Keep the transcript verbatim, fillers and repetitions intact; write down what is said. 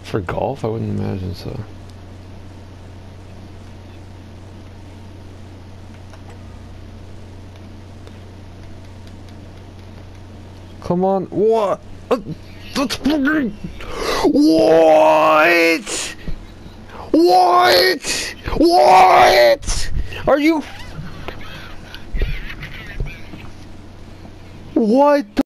For golf, I wouldn't imagine so. Come on, what? Uh, that's fucking... What? What? What? Are you... What?